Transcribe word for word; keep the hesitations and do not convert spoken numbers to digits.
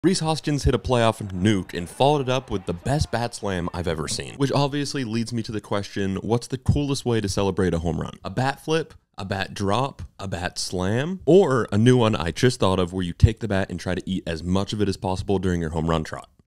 Rhys Hoskins hit a playoff nuke and followed it up with the best bat slam I've ever seen, which obviously leads me to the question, what's the coolest way to celebrate a home run? A bat flip? A bat drop? A bat slam? Or a new one I just thought of where you take the bat and try to eat as much of it as possible during your home run trot?